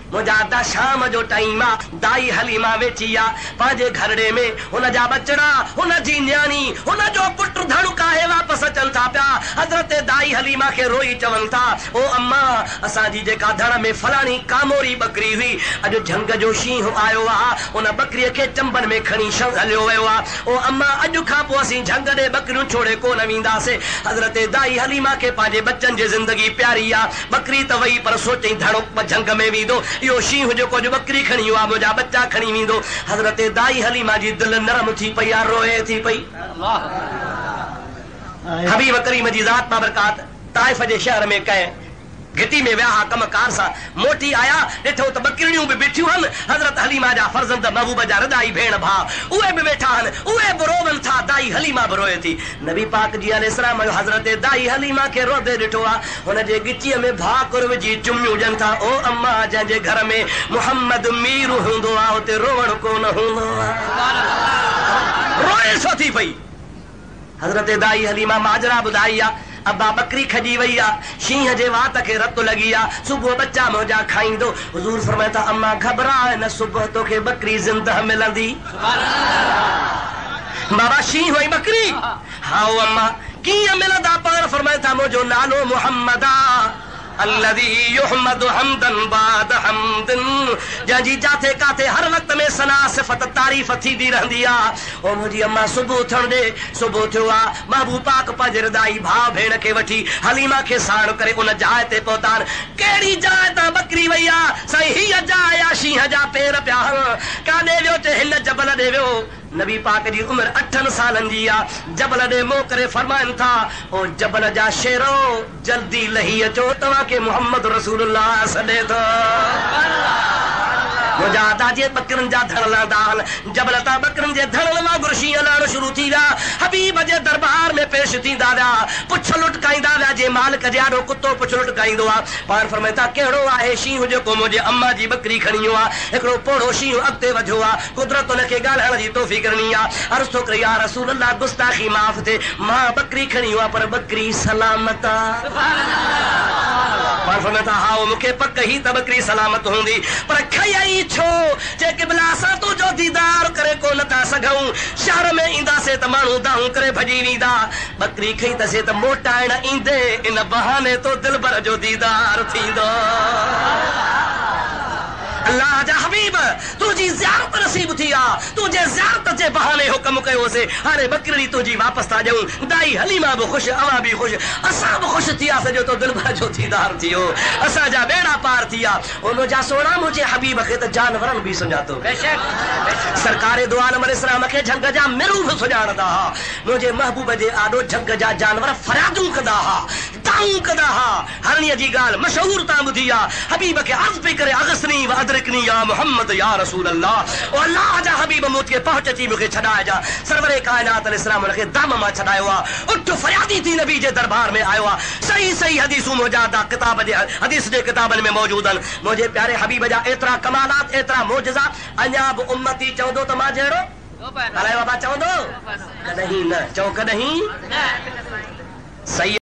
मुझा शाम जो टाइम आ दाई हलीमा वेची आ पांजे घरड़े में हुन जा बचड़ा हुन जी न्याणी हुन जो पुट धणु काहे वापस अचन था पिया। हजरत दाई हलीमा के रोई चवन था ओ अम्मा असांजी जेका धण में फलाणी कामोरी बकरी हुई अॼु झंग जो शींहुं आयो आ उन बकरीअ खे चंबन में खणी हलियो वियो आ। ओ अम्मा अॼु खां पोइ असीं झंग ॾे बकरियूं छोड़े कोन वेंदासीं। हजरत दाई हलीमा के पंहिंजे बच्चन जी जिंदगी प्यारी आ। बकरी त वई पर सोचई धणो झंग में वेंदो इहो शींहुं जेको अॼु बकरी खणी वियो आ मुंहिंजा बच्चा खणी वेंदो। हजरत दाई हलीमा जी दिलि नरम थी पई आ रोए थी पई। हबीब करीम जी ज़ात बाबरकात ताइफ जे शहर में कंहिं घिटी में विया कमकार सां मोटी आया ॾिठो त बकरियूं बि बीठियूं आहिनि। हज़रत हलीमा जा फर्ज़ंद महबूब जा रदाई भेण भाउ उहे बि वेठा आहिनि उहे बि रोवन था दाई हलीमा बि रोए थी। नबी पाक जी अलैहिस्सलाम हज़रत दाई हलीमा खे रोदे ॾिठो आहे हुन जे गिचीअ में भाकुर विझी चुमियूं ॾियनि था। ओ अम्मा जंहिंजे घर में मुहम्मद मीर हूंदो आहे हुते रोवण कोन हूंदो आहे रोए छो थी पई। हज़रत दाई हलीमा माजरा ॿुधाई आहे अब्बा बकरी खजी वई आ शींह जे वात के रत लगी आ सुबह बच्चा मुंहिंजा खाईंदो। हुजूर फरमाए था अम्मा घबराए न सुबह तोखे बकरी जिंदा मिलंदी। बाबा शींह हुई बकरी हाँ अम्मा कीअं मिलंदा पाण फरमाए था मुंहिंजो नालो मुहम्मद आ अल्लज़ी युहमदु हमदन बाद हमदिन जंहिंजी जाथे काथे हर वक्त में सना सिफ़त तारीफ़ थींदी रहंदी आ। ओ मुंहिंजी अम्मा सुबुह थियण ॾे सुबुह थियो आ महबूब पाक पंहिंजे रदाई भाउ भेण खे वठी हलीमा खे साण करे उन जाइ ते पहुता। कहिड़ी जाइ तां बकरी वई आ साईं हीअ जाइ आ शींह जा पेर पिया काॾे वियो चए हिन जबल ॾे वियो। नबी पाक जी उम्र 8 सालन जी आ। जबल ॾे मोह करे फरमाइनि था ओ जबल जा शेरो जल्दी लही अचो तव्हां के मोहम्मद रसूलुल्लाह सॾे थो। मुंहिंजा दाजे बकरनि जा धण लहंदा आहिनि जबल तां बकरनि जे धणनि वांगुरु शींहं लहण शुरू थी विया। हबीब जे दरबार में पेश थींदा विया पुछ लुटकाईंदा विया जे मालिक जे आॾो कुतो पुछ लुटकाईंदो आहे। पाण फरमाए था कहिड़ो आहे शींहुं जेको मुंहिंजे अम्मा जी बकरी खणी वियो आहे। हिकिड़ो पोड़ो शींहुं अॻिते वधियो आहे कुदरत हुनखे ॻाल्हाइण जी तौफ़ीक़ ॾिनी आहे। अर्ज़ थो करे या रसूल अल्लाह गुस्ताखी माफ़ थिए मां बकरी खणी वियो आहे पर बकरी सलामत आहे। पाण फरमाए था हा मूंखे पक ही त बकरी सलामत हूंदी पर खई छो जे क़िबला असां तुंहिंजो दीदार करे कोन था सघूं। शहर में ईंदासीं त माण्हू दाहूं करे भॼी वेंदा बकरी खई तसे त मोटाइण ईंदे इन बहाने तो दिलबर जो दीदार थींदो। अल्लाह जा हबीब तुझी ज़ियारत नसीब थी आ तुझे ज़ियारत जे बहाने हुक्म कयोसीं हाणे बकरी तुझी वापस था ॾियूं। दाई हलीमा बि ख़ुशि अवां बि ख़ुशि असां बि ख़ुशि थी वियासीं जो तो दिलबर जो दीदार थी वियो असांजा बेड़ा पार थी विया। मुंहिंजा सोना मुंहिंजे हबीब खे त जानवरनि बि सुञातो सरकारे दो आलम अलैहिस्सलाम खे झंग जा मिरू बि सुञाणंदा हा। मुंहिंजे महबूब जे आॾो झंग जा जानवर फरियादूं कंदा हा दाऊं कंदा हा। हरणीअ जी ॻाल्हि मशहूर तां ॿुधी आहे हबीब खे अर्ज़ पई करे अगसनी व अदरिकनी या मोहम्मद या रसूल अल्लाह। ओ अल्लाह जा हबीब मूंखे पहुच अची मूंखे छॾाइजा सरवरे कायनात अलैहिस्सलाम हुनखे दाम मां छॾायो आहे उठ फरियादी थी नबी जे दरबार में आयो आहे। सही सही हदीसूं मुजादा किताब जे हदीस जे किताबनि में मौजूद आहिनि। मुंहिंजे प्यारे हबीब जा एतिरा कमालात एतिरा मोजज़ा अञा बि उम्मती चवंदो त मां जहिड़ो अलाए बाबा चवंदो कॾहिं न चओ कॾहिं सही